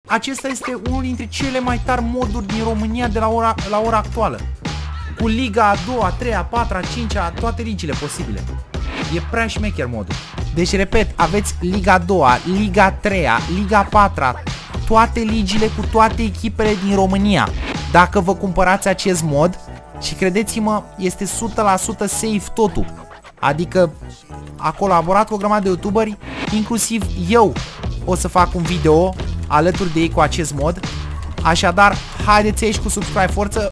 acesta este unul dintre cele mai tari moduri din România de la ora actuală. Cu Liga a 2-a, 3-a, 4-a, 5-a, toate ligile posibile. E prea șmecher modul. Deci, repet, aveți Liga 2-a, Liga 3-a, Liga 4-a, toate ligile cu toate echipele din România. Dacă vă cumpărați acest mod, și credeți-mă, este 100% safe totul. Adică a colaborat cu o grămadă de youtuberi, inclusiv eu o să fac un video alături de ei cu acest mod. Așadar, haideți aici cu subscribe, forță!